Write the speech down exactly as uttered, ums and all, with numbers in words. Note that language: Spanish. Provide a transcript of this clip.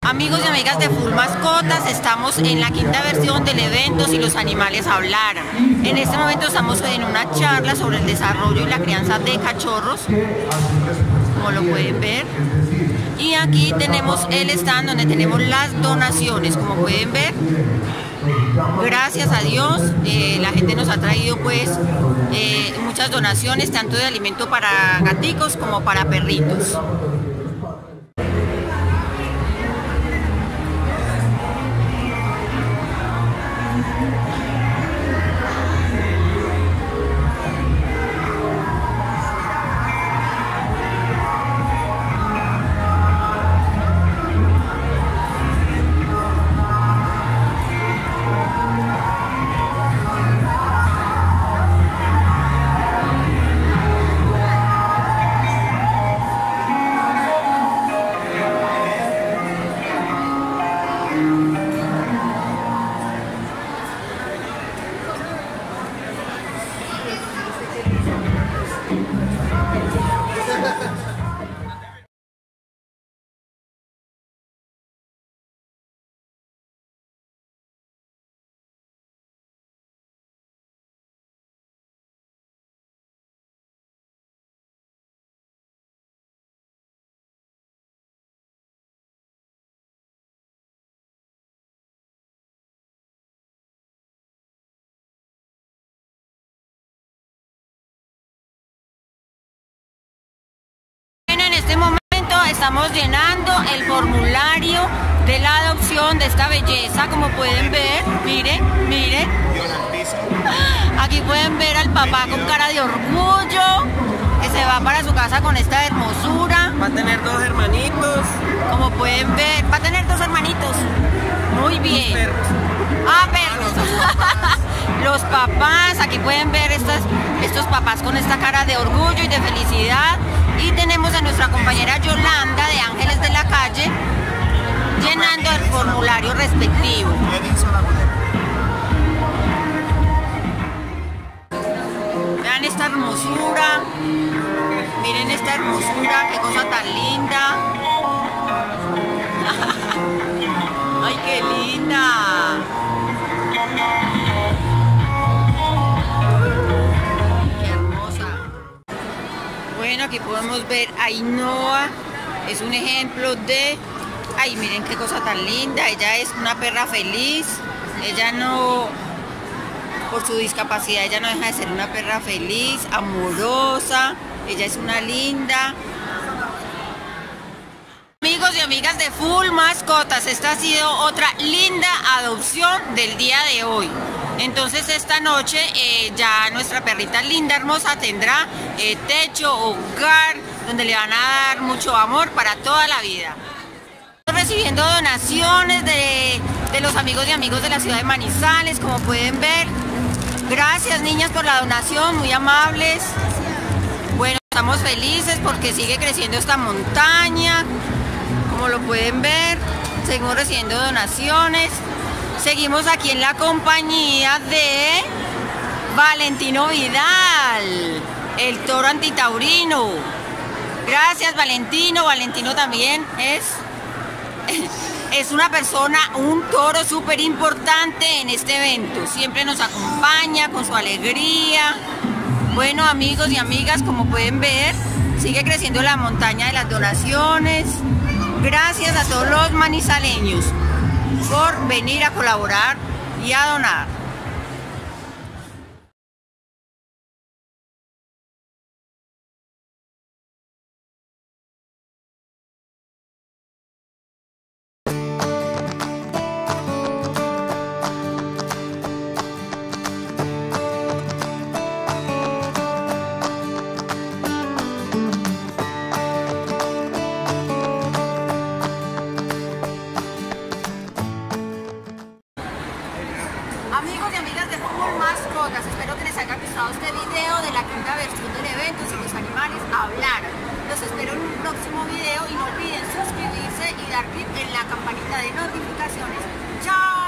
Amigos y amigas de Full Mascotas, estamos en la quinta versión del evento Si los animales hablaran. En este momento estamos en una charla sobre el desarrollo y la crianza de cachorros, como lo pueden ver. Y aquí tenemos el stand donde tenemos las donaciones, como pueden ver. Gracias a Dios, eh, la gente nos ha traído pues eh, muchas donaciones, tanto de alimento para gaticos como para perritos. En este momento estamos llenando el formulario de la adopción de esta belleza, como pueden ver. Miren, miren. Aquí pueden ver al papá con cara de orgullo, que se va para su casa con esta hermosura. Va a tener dos hermanitos. Como pueden ver, va a tener dos hermanitos. Muy bien. Perros. Ah, perros. Los papás, aquí pueden ver estas, estos papás con esta cara de orgullo y de felicidad. Y tenemos a nuestra compañera Yolanda de Ángeles de la Calle llenando el formulario respectivo. Vean esta hermosura, miren esta hermosura, qué cosa tan linda. ¡Ay, qué linda! Bueno, aquí podemos ver a Ainhoa, es un ejemplo de... Ay, miren qué cosa tan linda, ella es una perra feliz, ella no, por su discapacidad, ella no deja de ser una perra feliz, amorosa, ella es una linda. Amigos y amigas de Full Mascotas, esta ha sido otra linda adopción del día de hoy. Entonces esta noche eh, ya nuestra perrita linda, hermosa, tendrá eh, techo, hogar, donde le van a dar mucho amor para toda la vida. Estamos recibiendo donaciones de, de los amigos y amigos de la ciudad de Manizales, como pueden ver. Gracias, niñas, por la donación, muy amables. Bueno, estamos felices porque sigue creciendo esta montaña, como lo pueden ver. Seguimos recibiendo donaciones. Seguimos aquí en la compañía de Valentino Vidal, el toro antitaurino. Gracias, Valentino. Valentino también es, es una persona, un toro súper importante en este evento. Siempre nos acompaña con su alegría. Bueno, amigos y amigas, como pueden ver, sigue creciendo la montaña de las donaciones. Gracias a todos los manizaleños por venir a colaborar y a donar. Amigos y amigas de Full Mascotas, espero que les haya gustado este video de la quinta versión del evento Si los animales hablaran. Los espero en un próximo video y no olviden suscribirse y dar clic en la campanita de notificaciones. ¡Chao!